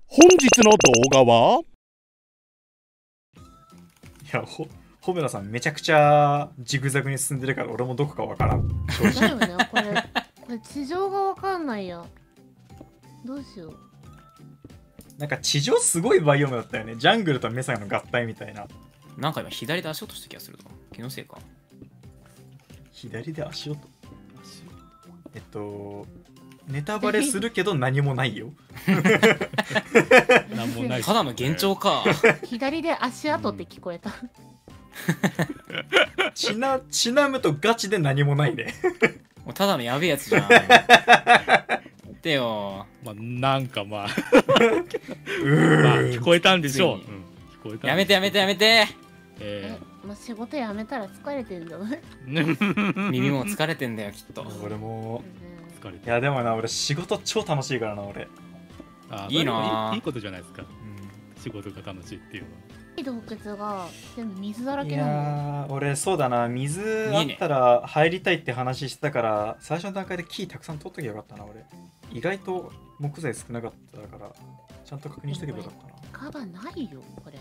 本日の動画は、 いや、ホベラさんめちゃくちゃジグザグに進んでるから俺もどこかわからん。 だよね、これ地上がわかんないや。どうしよう。 なんか地上すごいバイオームだったよね。ジャングルとメサの合体みたいな。 なんか今左で足音した気がするぞ。気のせいか。 左で足音。ネタバレするけど何もないよ。 なんもない。 ただの幻聴か。 左で足跡って聞こえた。 ちなむとガチで何もないね。 もうただのやべえやつじゃん。ってよ。 まあ、なんかまあ聞こえたんでしょう。 ついに聞こえた。 やめてやめてやめて。 まあ、仕事辞めたら疲れてるんだよね。 耳も疲れてんだよきっと。 俺も。 疲れてる。 いやでもな、俺仕事超楽しいからな、俺。 いいな。 いいことじゃないですか。仕事が楽しいっていうのは。 いい洞窟が全部水だらいけなんだよ。 やー、俺そうだな、水あったら入りたいって話してたから、最初の段階で木たくさん取っときゃよかったな、俺。意外と木材少なかったから、ちゃんと確認しとけばよかったな。 カバないよ、これ。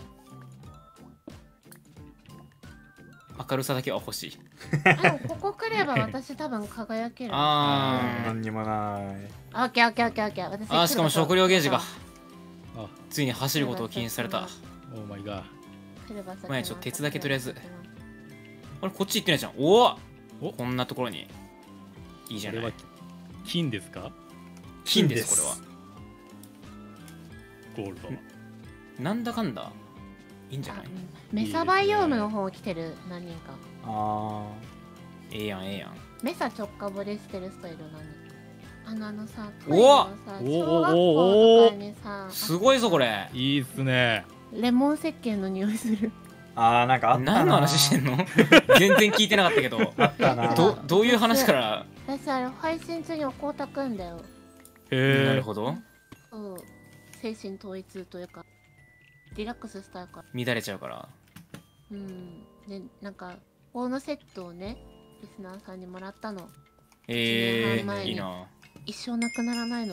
明るさだけは欲しい。 でもここ来れば私多分輝ける。 何にもない。 オッケーオッケーオッケーオッケー。私あーしかも食料ゲージがあ、 ついに走ることを禁止された。 オーマイガまあちょっと鉄だけとりあえず。あれこっち行ってないじゃん。おおこんなところにいいじゃない。 これは金ですか？ 金ですこれは。 ゴールド。 なんだかんだいいんじゃない。 メサバイオームの方来てる何人か。 ええやんええやん。 メサ直下掘りしてる人いる何人か。あのさ、 お小学校とかにさ、 すごいぞこれ。 いいっすね。 レモン石鹸の匂いする。 なんかあったな。 何の話してんの？全然聞いてなかったけど。 あったな。 どういう話から。 私あれ配信中におこうたくんだよ。 なるほど。 そう、精神統一というかリラックスしたいから。 乱れちゃうから。 でなんかこのセットをねリスナーさんにもらったの。 いいな。 一生なくならないの。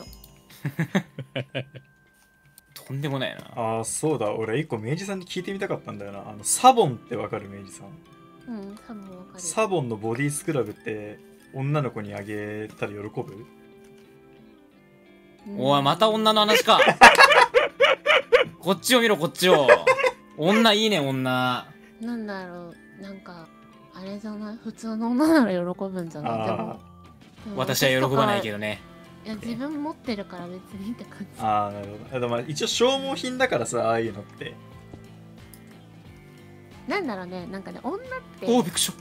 とんでもないな。 そうだ、俺一個明治さんに聞いてみたかったんだよな。サボンってわかる？明治さん。 サボンわかる。 サボンのボディスクラブって女の子にあげたら喜ぶ？ おいまた女の話か。こっちを見ろこっちを。女いいね女。 なんだろう、なんかあれじゃない、普通の女なら喜ぶんじゃない？でも私は喜ばないけどね。 いや自分持ってるから別にって感じ。 なるほど。でも一応消耗品だからさ、ああいうのって。 なんだろうね、なんかね、女って。 びっくりした。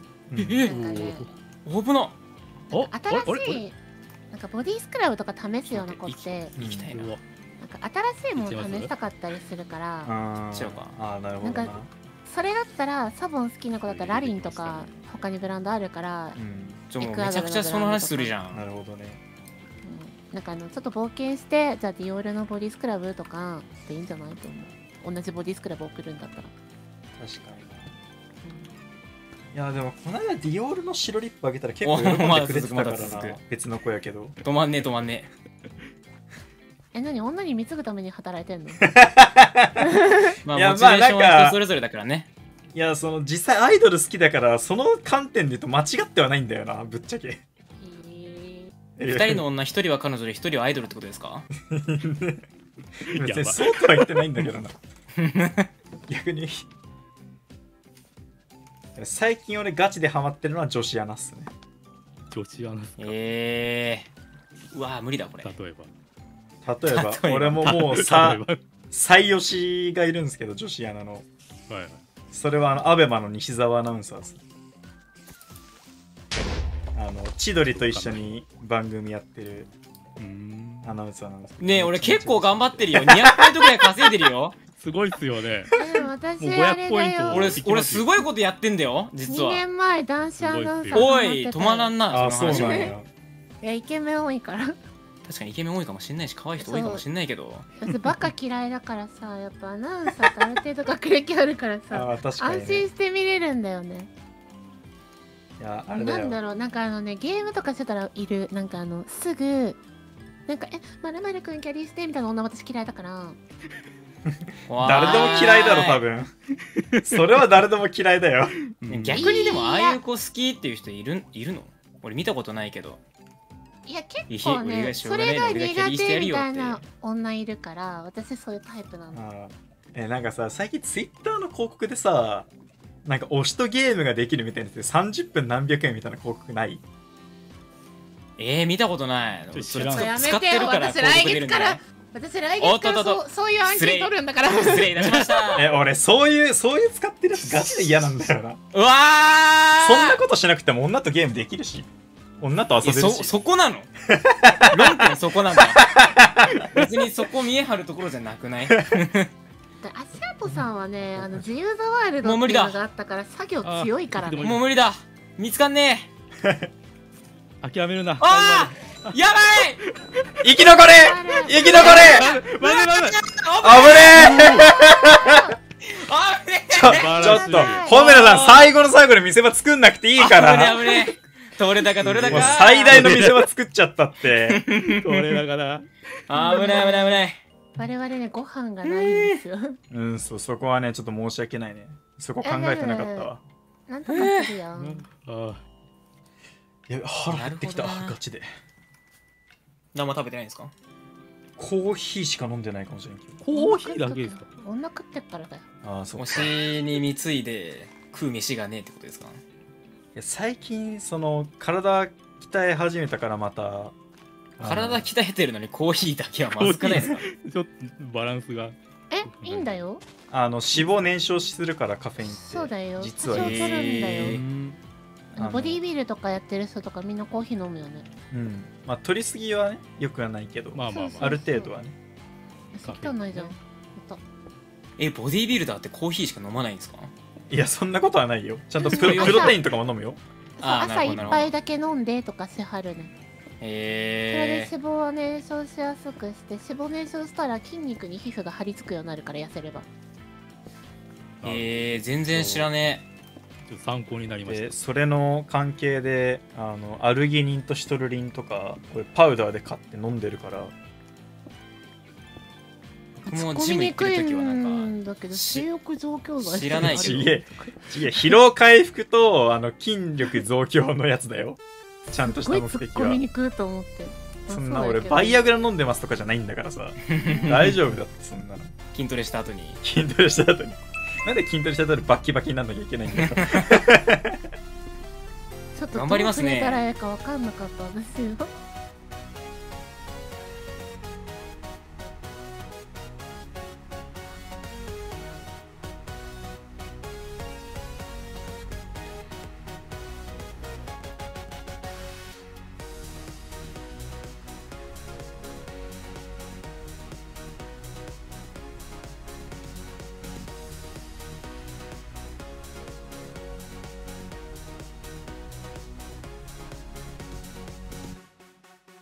なんかね、 危な。 新しいなんかボディスクラブとか試すような子って行きたいな。 なんか新しいもの試したかったりするから。 違うか。 なるほどな。 それだったらサボン好きな子だったらラリンとか他にブランドあるから、 もうめちゃくちゃその話するじゃん。 なるほどね。 なんかちょっと冒険してじゃあディオールのボディスクラブとかでいいんじゃないと思う。同じボディスクラブ送るんだったら。 確かに。いやでもこの間ディオールの白リップあげたら結構喜んでくれてたからな。別の子やけど。 止まんねえ止まんねえ。何女に貢ぐために働いてんの？ まあモチベーションは人それぞれだからね。 いやその実際アイドル好きだからその観点で言うと間違ってはないんだよな、ぶっちゃけ。 2人の女、1人は彼女で1人はアイドルってことですか？ 別にそうとは言ってないんだけどな。逆に最近俺ガチでハマってるのは女子アナっすね。 女子アナっすか？ うわ無理だこれ。 例えば俺ももう最推しがいるんですけど、女子アナの。それはアベマの西澤アナウンサーです。千鳥と一緒に番組やってるアナウンサーなんです。 ねえ俺結構頑張ってるよ。200ポイントぐらい稼いでるよ。 すごいっすよね。 私 500ポイント。 俺すごいことやってんだよ実は。 2年前男子アナウンサー。 おい止まらんな。 そうなんや。 いやイケメン多いから。 確かにイケメン多いかもしんないし可愛い人多いかもしんないけど、 私バカ嫌いだからさ、やっぱアナウンサーってある程度学歴あるからさ、安心して見れるんだよね。 いやあれだよ。 なんだろう、なんかゲームとかしてたらいる、なんかすぐなんかまるまるくんキャリーしてみたいな女私嫌いだから。 誰でも嫌いだろ多分。それは誰でも嫌いだよ。 逆にでもああいう子好きっていう人いるの？俺見たことないけど。 いや結構ね、それが苦手みたいな女いるから、私そういうタイプなの。 なんかさ、最近ツイッターの広告でさ、なんか推しとゲームができるみたいなやつで30分何百円みたいな広告ない？ 見たことない。それやめ使っててよ、 るから私来月からそういう案件取るんだから。 失礼いたしました。 俺そういう使ってるやつガチで嫌なんだよな。 うわー、 そんなことしなくても女とゲームできるし、女と遊べるし。 そこなの？論点そこなんだ。別にそこ見え張るところじゃなくない？ アシアトさんはね、自由ザワールドっていうのがあったから作業強いからね。 もう無理だ。見つかんねえ。 諦めるな。 ああ、やばい。 生き残れ、生き残れ。危ねえ。ちょっとホメラさん、最後の最後で見せ場作んなくていいから。 危ねえ。どれだか。 最大の見せ場作っちゃったって。 どれだかな。 危ない。 我々ね、ご飯がないんですよ。 そこはね、ちょっと申し訳ないね。そこ考えてなかったわ。 なんとかするよ。 いや、腹減ってきた、ガチで。 何も食べてないんですか？ コーヒーしか飲んでないかもしれんけど。 コーヒーだけですか？ 女食ってっからだよ。 そう。 推しに貢いで食う飯がねえってことですか？ いや、最近体鍛え始めたからまた。 体鍛えてるのにコーヒーだけはまずくないですか？ ちょっとバランスが。 いいんだよ。 脂肪燃焼するからカフェインって。 そうだよ。 実は取るんだよ。ボディービルとかやってる人とかみんなコーヒー飲むよね。 まあ取りすぎはね、よくはないけど、ある程度はね。 適ないじゃん。 ボディービルダーってコーヒーしか飲まないんですか？ いや、そんなことはないよ。ちゃんとプロテインとかも飲むよ。 朝一杯だけ飲んでとかしはるね。それで脂肪を燃焼しやすくして、脂肪燃焼したら筋肉に皮膚が張り付くようになるから痩せれば。 全然知らねえ。 ちょっと参考になりました。 それの関係でアルギニンとシトルリンとかこれパウダーで買って飲んでるから。 もうジム行ってる時はなんかだけど性欲増強剤知らないけど。 いや疲労回復と筋力増強のやつだよ。ちゃんとした目的は。 すごい突っ込みにくいと思って。 そんな俺バイアグラ飲んでますとかじゃないんだからさ。大丈夫だってそんなの。 筋トレした後に。 なんで筋トレした後にバッキバキになんなきゃいけないんだよ。 ちょっとどうすれたらいいか分かんなかったんですよ。